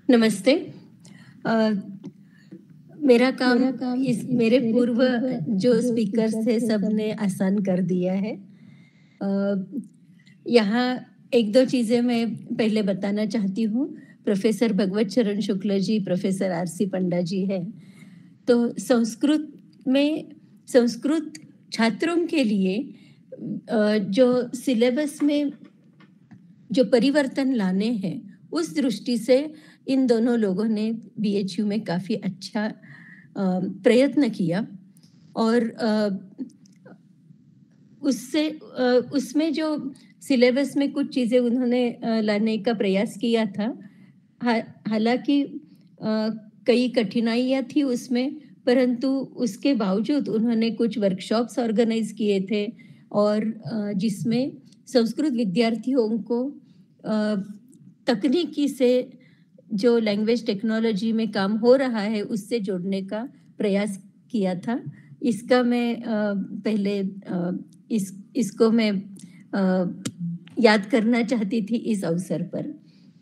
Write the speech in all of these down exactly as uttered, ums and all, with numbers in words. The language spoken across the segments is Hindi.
नमस्ते। अ, मेरा काम मेरा काम इस इस मेरे मेरे पूर्व पूर्व जो जो स्पीकर्स स्पीकर थे थे सबने सबने आसान कर दिया है। अ, यहाँ एक दो चीज़ें मैं पहले बताना चाहती हूँ। प्रोफ़ेसर भगवत चरण शुक्ल जी, प्रोफ़ेसर आर.सी. पंडा जी हैं। तो संस्कृत में संस्कृत छात्रों के लिए अ, जो सिलेबस में जो परिवर्तन लाने हैं, उस दृष्टि से इन दोनों लोगों ने बीएचयू में काफ़ी अच्छा अ, प्रयत्न किया और अ, उससे अ, उसमें जो सिलेबस में कुछ चीज़ें उन्होंने अ, लाने का प्रयास किया था। हा हालाँकि अ, कई कठिनाइयाँ थी उसमें, परंतु उसके बावजूद उन्होंने कुछ वर्कशॉप्स ऑर्गेनाइज़ किए थे और अ, जिसमें संस्कृत विद्यार्थियों को अ, तकनीकी से जो लैंग्वेज टेक्नोलॉजी में काम हो रहा है, उससे जोड़ने का प्रयास किया था। इसका मैं अ, पहले अ, इस इसको मैं अ, याद करना चाहती थी इस अवसर पर।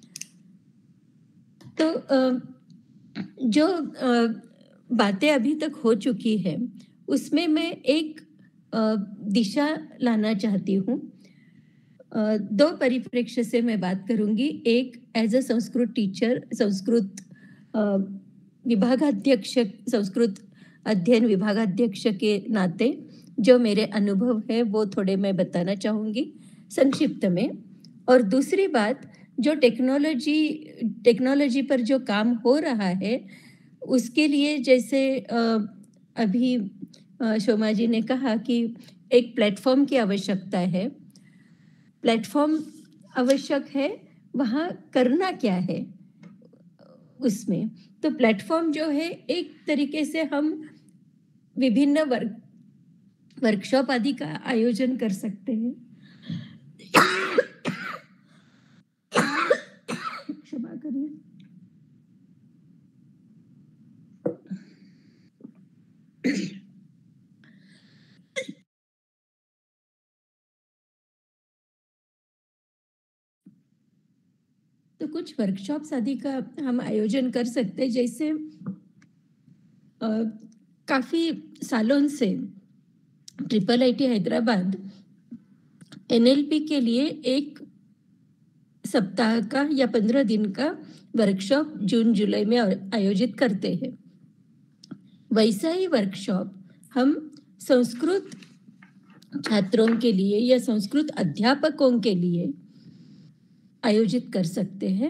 तो अ, जो अ, बातें अभी तक हो चुकी हैं, उसमें मैं एक अ, दिशा लाना चाहती हूँ। अ, दो परिप्रेक्ष्य से मैं बात करूँगी। एक as a Sanskrit teacher, Sanskrit अ, विभागाध्यक्ष संस्कृत अध्ययन विभागाध्यक्ष के नाते जो मेरे अनुभव है वो थोड़े मैं बताना चाहूँगी संक्षिप्त में। और दूसरी बात जो टेक्नोलॉजी टेक्नोलॉजी पर जो काम हो रहा है उसके लिए जैसे अ, अभी अ, शोमा जी ने कहा कि एक प्लेटफॉर्म की आवश्यकता है। प्लेटफॉर्म आवश्यक है, वहाँ करना क्या है उसमें? तो प्लेटफॉर्म जो है एक तरीके से हम विभिन्न वर्क वर्कशॉप आदि का आयोजन कर सकते हैं। क्षमा करिए। तो कुछ वर्कशॉप्स आदि का हम आयोजन कर सकते हैं जैसे अ, काफ़ी सालों से ट्रिपल आईटी हैदराबाद एनएलपी के लिए एक सप्ताह का या पंद्रह दिन का वर्कशॉप जून जुलाई में आयोजित करते हैं। वैसा ही वर्कशॉप हम संस्कृत छात्रों के लिए या संस्कृत अध्यापकों के लिए आयोजित कर सकते हैं,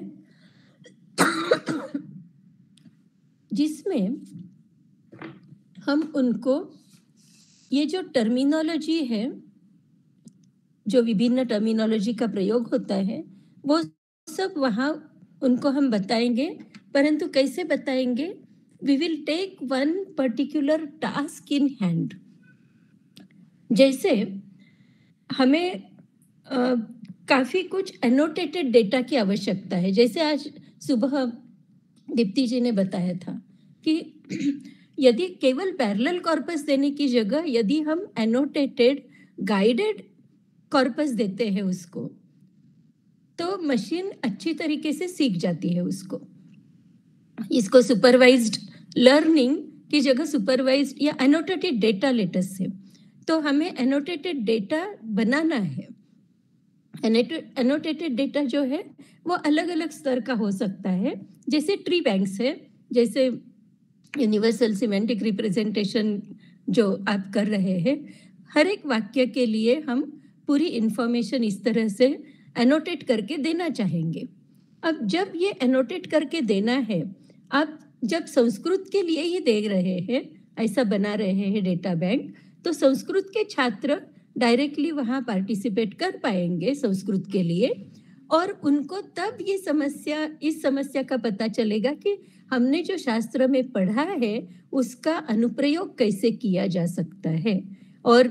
जिसमें हम उनको ये जो टर्मिनोलॉजी है, जो विभिन्न टर्मिनोलॉजी का प्रयोग होता है, वो सब वहाँ उनको हम बताएंगे, परंतु कैसे बताएंगे? We will take one particular task in hand. जैसे हमें अ, काफ़ी कुछ एनोटेटेड डेटा की आवश्यकता है। जैसे आज सुबह दीप्ति जी ने बताया था कि यदि केवल पैरेलल कॉर्पस देने की जगह यदि हम एनोटेटेड गाइडेड कॉर्पस देते हैं उसको, तो मशीन अच्छी तरीके से सीख जाती है उसको। इसको सुपरवाइज्ड लर्निंग की जगह सुपरवाइज्ड या एनोटेटेड डेटा लेटेस्ट से, तो हमें एनोटेटेड डेटा बनाना है। एनोटेटेड डेटा जो है वो अलग अलग स्तर का हो सकता है, जैसे ट्री बैंक्स है, जैसे यूनिवर्सल सिमेंटिक रिप्रेजेंटेशन जो आप कर रहे हैं, हर एक वाक्य के लिए हम पूरी इंफॉर्मेशन इस तरह से एनोटेट करके देना चाहेंगे। अब जब ये एनोटेट करके देना है, आप जब संस्कृत के लिए ही दे रहे हैं, ऐसा बना रहे हैं डेटा बैंक, तो संस्कृत के छात्र डायरेक्टली वहाँ पार्टिसिपेट कर पाएंगे संस्कृत के लिए, और उनको तब ये समस्या इस समस्या का पता चलेगा कि हमने जो शास्त्र में पढ़ा है उसका अनुप्रयोग कैसे किया जा सकता है। और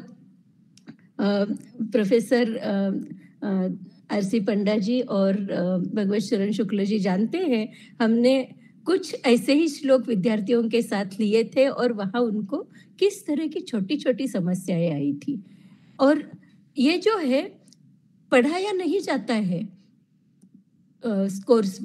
प्रोफेसर आर.सी. पंडा जी और भगवत चरण शुक्ल जी जानते हैं, हमने कुछ ऐसे ही श्लोक विद्यार्थियों के साथ लिए थे और वहाँ उनको किस तरह की छोटी छोटी समस्याएं आई थी। और ये जो है पढ़ाया नहीं जाता है कोर्स में,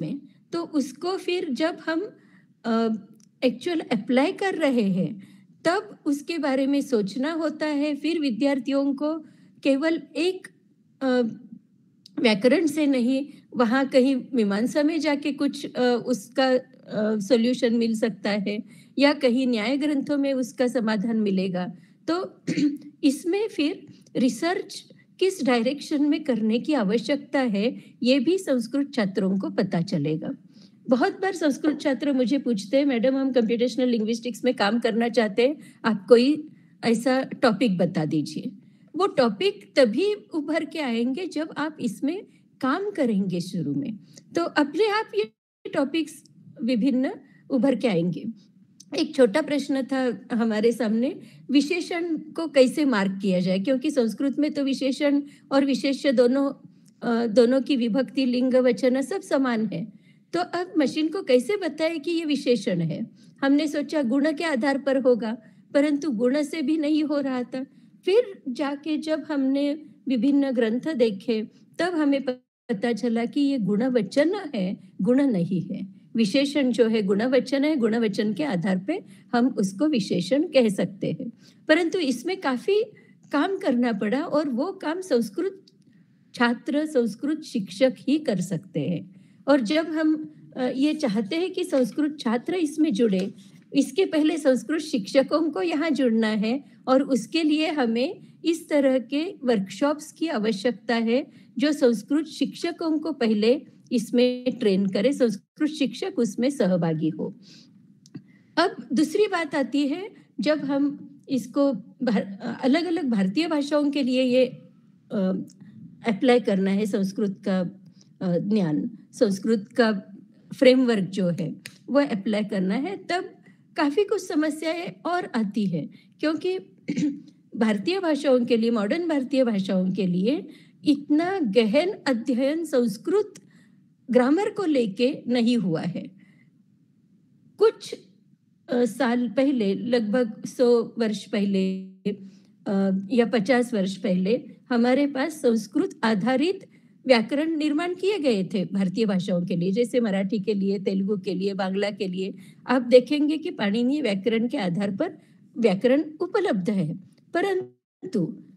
तो उसको फिर जब हम एक्चुअल अप्लाई कर रहे हैं तब उसके बारे में सोचना होता है। फिर विद्यार्थियों को केवल एक अ, व्याकरण से नहीं, वहाँ कहीं मीमांसा में जाके कुछ अ, उसका सॉल्यूशन मिल सकता है या कहीं न्याय ग्रंथों में उसका समाधान मिलेगा। तो इसमें फिर रिसर्च किस डायरेक्शन में करने की आवश्यकता है, ये भी संस्कृत छात्रों को पता चलेगा। बहुत बार संस्कृत छात्र मुझे पूछते हैं, मैडम हम कंप्यूटेशनल लिंग्विस्टिक्स में काम करना चाहते हैं, आप कोई ऐसा टॉपिक बता दीजिए। वो टॉपिक तभी उभर के आएंगे जब आप इसमें काम करेंगे शुरू में, तो अपने आप ये टॉपिक्स विभिन्न उभर के आएंगे। एक छोटा प्रश्न था हमारे सामने, विशेषण को कैसे मार्क किया जाए, क्योंकि संस्कृत में तो विशेषण और विशेष्य दोनों दोनों की विभक्ति, लिंग, वचन सब समान है। तो अब मशीन को कैसे बताए कि ये विशेषण है? हमने सोचा गुण के आधार पर होगा, परंतु गुण से भी नहीं हो रहा था। फिर जाके जब हमने विभिन्न ग्रंथ देखे तब हमें पता चला कि ये गुणवचन है, गुण नहीं है। विशेषण जो है गुणवचन है, गुणवचन के आधार पे हम उसको विशेषण कह सकते हैं। परंतु इसमें काफी काम करना पड़ा और वो काम संस्कृत छात्र, संस्कृत शिक्षक ही कर सकते हैं। और जब हम ये चाहते हैं कि संस्कृत छात्र इसमें जुड़े, इसके पहले संस्कृत शिक्षकों को यहाँ जुड़ना है और उसके लिए हमें इस तरह के वर्कशॉप्स की आवश्यकता है जो संस्कृत शिक्षकों को पहले इसमें ट्रेन करे, संस्कृत शिक्षक उसमें सहभागी हो। अब दूसरी बात आती है, जब हम इसको अलग अलग भारतीय भाषाओं के लिए ये अप्लाई करना है, संस्कृत का ज्ञान, संस्कृत का फ्रेमवर्क जो है वो अप्लाई करना है, तब काफ़ी कुछ समस्याएं और आती है, क्योंकि भारतीय भाषाओं के लिए, मॉडर्न भारतीय भाषाओं के लिए इतना गहन अध्ययन संस्कृत ग्रामर को लेके नहीं हुआ है। कुछ आ, साल पहले, लगभग सौ वर्ष पहले आ, या पचास वर्ष पहले हमारे पास संस्कृत आधारित व्याकरण निर्माण किए गए थे भारतीय भाषाओं के लिए, जैसे मराठी के लिए, तेलुगु के लिए, बांग्ला के लिए। आप देखेंगे कि पाणिनीय व्याकरण के आधार पर व्याकरण उपलब्ध है, परंतु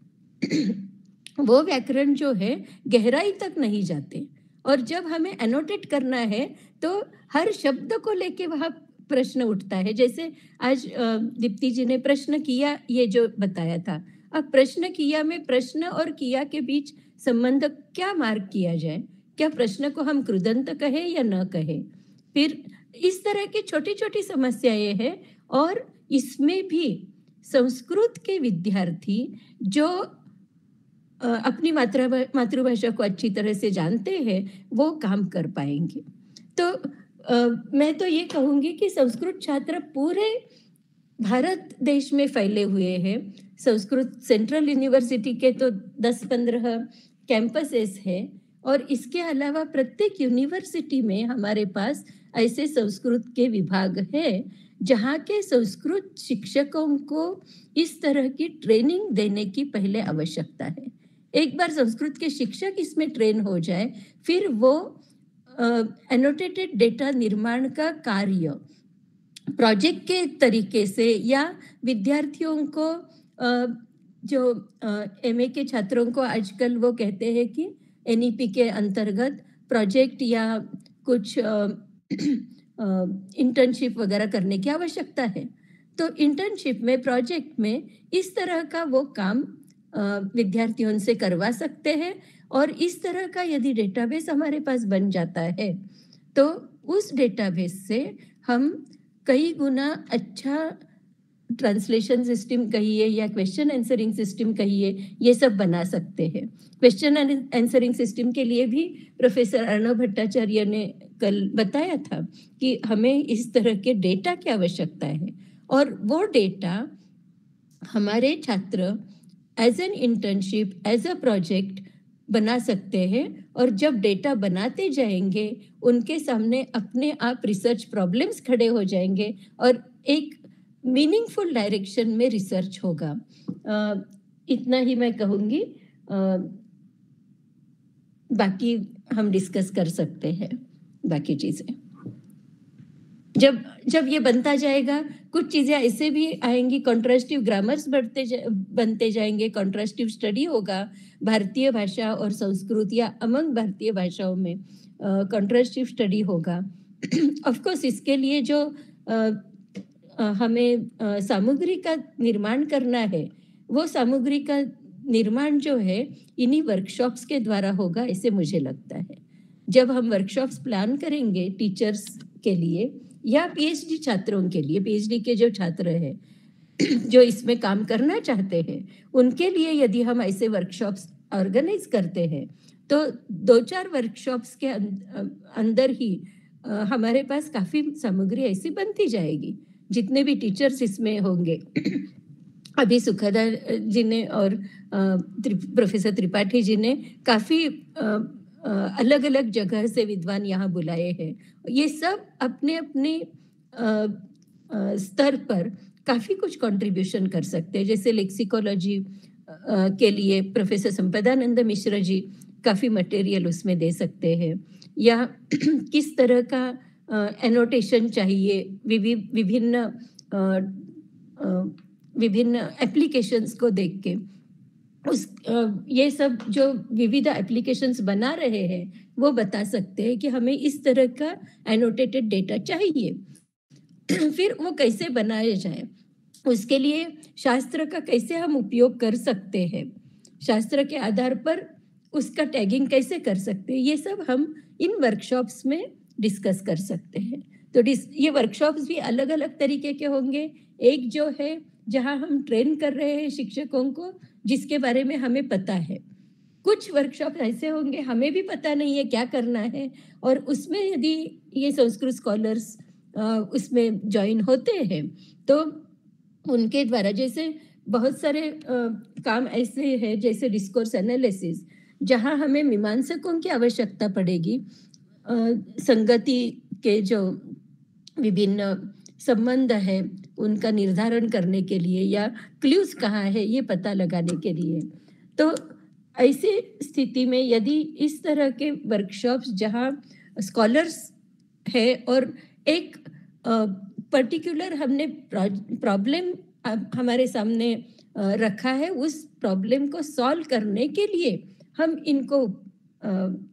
वो व्याकरण जो है गहराई तक नहीं जाते। और जब हमें एनोटेट करना है तो हर शब्द को लेके वहाँ प्रश्न उठता है। जैसे आज दीप्ति जी ने प्रश्न किया, ये जो बताया था, अब प्रश्न किया में प्रश्न और किया के बीच संबंध क्या मार्क किया जाए? क्या प्रश्न को हम कृदंत कहे या न कहे? फिर इस तरह की छोटी छोटी समस्याएं हैं। और इसमें भी संस्कृत के विद्यार्थी जो अपनी मातृ मातृभाषा को अच्छी तरह से जानते हैं वो काम कर पाएंगे। तो आ, मैं तो ये कहूँगी कि संस्कृत छात्र पूरे भारत देश में फैले हुए हैं। संस्कृत सेंट्रल यूनिवर्सिटी के तो दस पंद्रह कैंपसेस हैं और इसके अलावा प्रत्येक यूनिवर्सिटी में हमारे पास ऐसे संस्कृत के विभाग हैं जहाँ के संस्कृत शिक्षकों को इस तरह की ट्रेनिंग देने की पहले आवश्यकता है। एक बार संस्कृत के शिक्षक इसमें ट्रेन हो जाए, फिर वो एनोटेटेड डेटा निर्माण का कार्य प्रोजेक्ट के तरीके से या विद्यार्थियों को uh, जो एमए uh, के छात्रों को आजकल वो कहते हैं कि एनईपी के अंतर्गत प्रोजेक्ट या कुछ इंटर्नशिप uh, uh, वगैरह करने की आवश्यकता है। तो इंटर्नशिप में, प्रोजेक्ट में इस तरह का वो काम विद्यार्थियों से करवा सकते हैं। और इस तरह का यदि डेटाबेस हमारे पास बन जाता है तो उस डेटाबेस से हम कई गुना अच्छा ट्रांसलेशन सिस्टम कहिए या क्वेश्चन आंसरिंग सिस्टम कहिए, ये सब बना सकते हैं। क्वेश्चन आंसरिंग सिस्टम के लिए भी प्रोफेसर अर्णव भट्टाचार्य ने कल बताया था कि हमें इस तरह के डेटा की आवश्यकता है और वो डेटा हमारे छात्र as an internship, as a project बना सकते हैं। और जब डेटा बनाते जाएंगे उनके सामने अपने आप रिसर्च प्रॉब्लम्स खड़े हो जाएंगे और एक मीनिंगफुल डायरेक्शन में रिसर्च होगा। आ, इतना ही मैं कहूँगी, बाकी हम डिस्कस कर सकते हैं बाकी चीज़ें। जब जब ये बनता जाएगा, कुछ चीज़ें ऐसे भी आएँगी, कॉन्ट्रास्टिव ग्रामर्स बढ़ते जा बनते जाएँगे, कॉन्ट्रास्टिव स्टडी होगा, भारतीय भाषा और संस्कृत या अमंग भारतीय भाषाओं में अ, कॉन्ट्रास्टिव स्टडी होगा। ऑफ कोर्स इसके लिए जो अ अ, हमें अ, सामग्री का निर्माण करना है, वो सामग्री का निर्माण जो है, इन्हीं वर्कशॉप्स के द्वारा होगा, ऐसे मुझे लगता है। जब हम वर्कशॉप्स प्लान करेंगे टीचर्स के लिए या पीएचडी छात्रों के लिए, पीएचडी के जो छात्र हैं, जो इसमें काम करना चाहते हैं, उनके लिए यदि हम ऐसे वर्कशॉप्स ऑर्गेनाइज करते हैं, तो दो चार वर्कशॉप्स के अं अ, अंदर ही अ, हमारे पास काफ़ी सामग्री ऐसी बनती जाएगी, जितने भी टीचर्स इसमें होंगे। अभी सुखदा अ, जी ने और अ, त्रि प्रोफ़ेसर त्रिपाठी जी ने काफ़ी अ अ, अलग-अलग जगह से विद्वान यहाँ बुलाए हैं। ये सब अपने-अपने अ अ, स्तर पर काफ़ी कुछ कंट्रीब्यूशन कर सकते हैं। जैसे लेक्सिकोलॉजी अ अ, के लिए प्रोफ़ेसर संपदानंद मिश्र जी काफ़ी मटेरियल उसमें दे सकते हैं, या किस तरह का अ, एनोटेशन चाहिए, विवि विभिन्न अ अ, विभिन्न एप्लीकेशंस को देख के उस अ, ये सब जो विविध एप्लीकेशंस बना रहे हैं, वो बता सकते हैं कि हमें इस तरह का एनोटेटेड डेटा चाहिए। फिर वो कैसे बनाया जाए, उसके लिए शास्त्र का कैसे हम उपयोग कर सकते हैं, शास्त्र के आधार पर उसका टैगिंग कैसे कर सकते हैं, ये सब हम इन वर्कशॉप्स में डिस्कस कर सकते हैं। तो डिस ये वर्कशॉप्स भी अलग-अलग तरीके के होंगे। एक जो है, जहाँ हम ट्रेन कर रहे हैं शिक्षकों को, जिसके बारे में हमें पता है। कुछ वर्कशॉप ऐसे होंगे, हमें भी पता नहीं है क्या करना है, और उसमें यदि ये संस्कृत स्कॉलर्स अ, उसमें जॉइन होते हैं, तो उनके द्वारा, जैसे बहुत सारे अ, काम ऐसे हैं, जैसे डिस्कोर्स एनालिसिस, जहाँ हमें मीमांसकों की आवश्यकता पड़ेगी। अ, संगति के जो विभिन्न संबंध है, उनका निर्धारण करने के लिए, या क्लूज़ कहाँ है, ये पता लगाने के लिए। तो ऐसी स्थिति में यदि इस तरह के वर्कशॉप्स, जहाँ स्कॉलर्स है और एक अ, पर्टिकुलर हमने प्रॉ प्रॉब्लम अ, हमारे सामने अ, रखा है, उस प्रॉब्लम को सॉल्व करने के लिए हम इनको अ,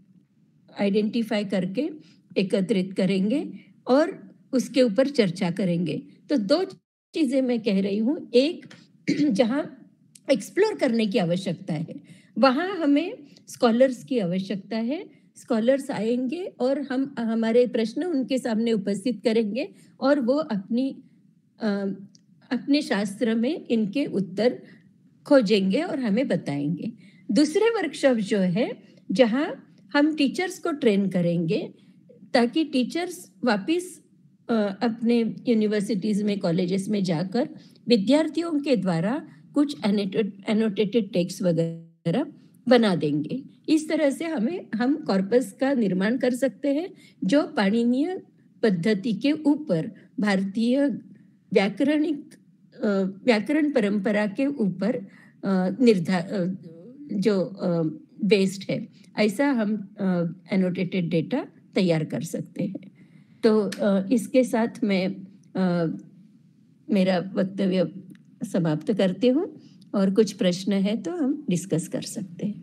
आइडेंटिफ़ाई करके एकत्रित करेंगे और उसके ऊपर चर्चा करेंगे। तो दो चीज़ें मैं कह रही हूँ, एक जहाँ एक्सप्लोर करने की आवश्यकता है, वहाँ हमें स्कॉलर्स की आवश्यकता है। स्कॉलर्स आएँगे और हम हमारे प्रश्न उनके सामने उपस्थित करेंगे, और वो अपनी अ, अपने शास्त्र में इनके उत्तर खोजेंगे और हमें बताएँगे। दूसरे वर्कशॉप जो है, जहाँ हम टीचर्स को ट्रेन करेंगे, ताकि टीचर्स वापिस अ, अपने यूनिवर्सिटीज़ में, कॉलेजेस में जाकर विद्यार्थियों के द्वारा कुछ एनोटेड एनोटेटेड टेक्स्ट वगैरह बना देंगे। इस तरह से हमें हम कॉर्पस का निर्माण कर सकते हैं, जो पाणिनीय पद्धति के ऊपर, भारतीय व्याकरणिक अ, व्याकरण परंपरा के ऊपर अ, निर्धा अ, जो अ, बेस्ड है, ऐसा हम अ, एनोटेटेड डेटा तैयार कर सकते हैं। तो अ, इसके साथ मैं अ, मेरा वक्तव्य समाप्त करती हूँ, और कुछ प्रश्न है तो हम डिस्कस कर सकते हैं।